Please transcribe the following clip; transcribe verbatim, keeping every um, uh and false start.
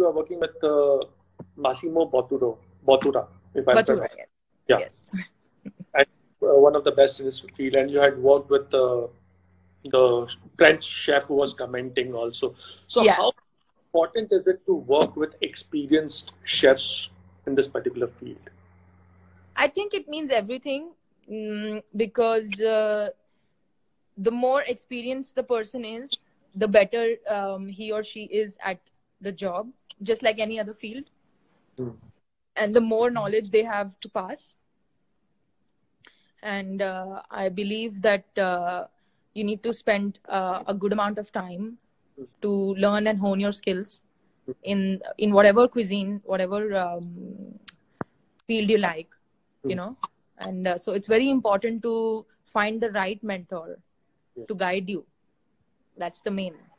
you are working with uh, Massimo Bottura, Bottura, if I'm Bottura, correct. yes. Yeah. Yes. And, uh, one of the best in this field, and you had worked with uh, the French chef who was commenting also. So Yeah. how important is it to work with experienced chefs in this particular field? I think it means everything, mm, because uh, the more experienced the person is, the better um, he or she is at the job, just like any other field. Hmm. And the more knowledge they have to pass. And uh, I believe that uh, you need to spend uh, a good amount of time to learn and hone your skills in in whatever cuisine, whatever um, field you like, you know. And uh, so it's very important to find the right mentor Yeah. to guide you. That's the main.